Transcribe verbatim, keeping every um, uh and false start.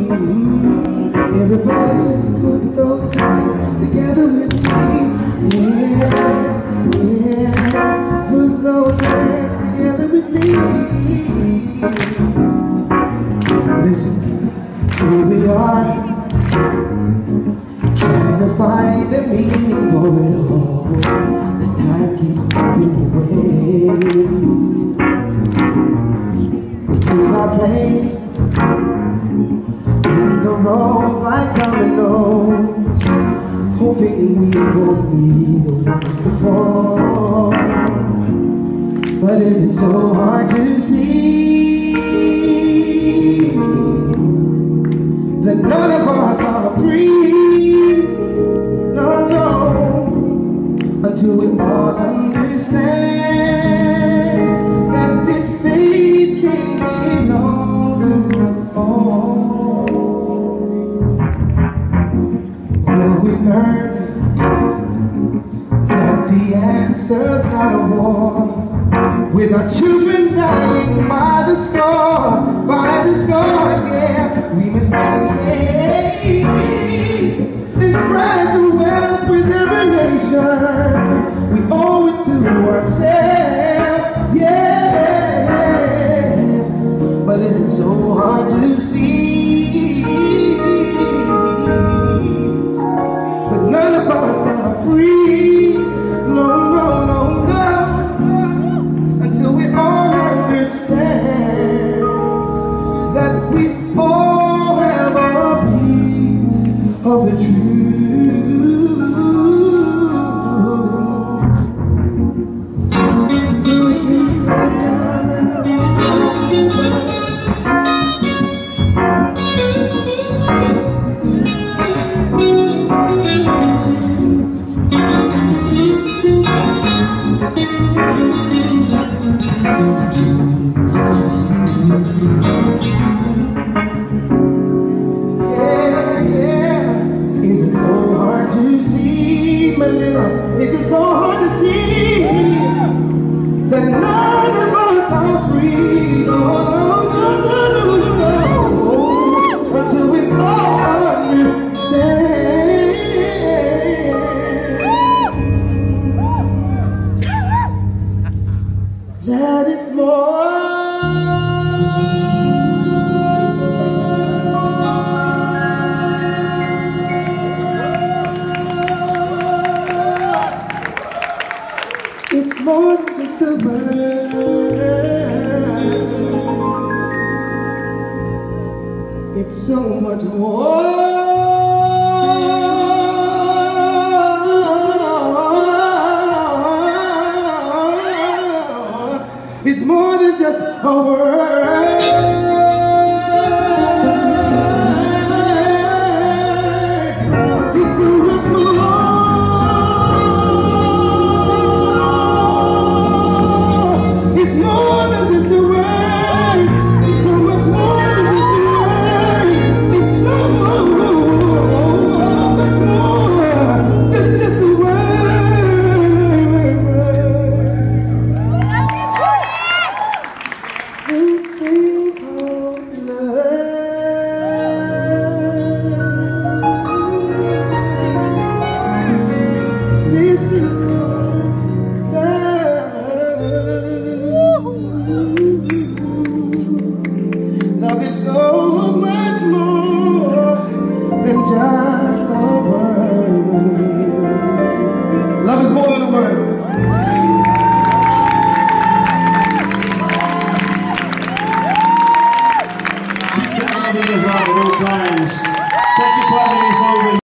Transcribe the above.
Everybody just put those hands together with me. Yeah, yeah. Put those hands together with me. Listen, here we are, trying to find a meaning for it all. This time keeps passing away. We took our place in the rows like dominoes, hoping we won't be the ones to fall. But is it so hard to see that none of us are free? No, no, until we all understand that this fate can belong to us all. Will we learn that the answer's not a war, with our children dying by the score, by the score, yeah. We must educate and spread the wealth with every nation. We owe it to ourselves, yes. But is it so hard to see that none of us are free? No, no, no, no. Until we all understand that we all have a piece of the truth. We can find Manila, it is so hard to see that none of us are free. No, no, no, no, no, no, until we all understand that it's more. It's more than just a word. It's so much more. It's more than just a word. It's so much more. It's more than just a word. It's so much more than just a word. It's so much more than just a word. This thing called love. This thing called love is so much more than just a word. Love is more than a word.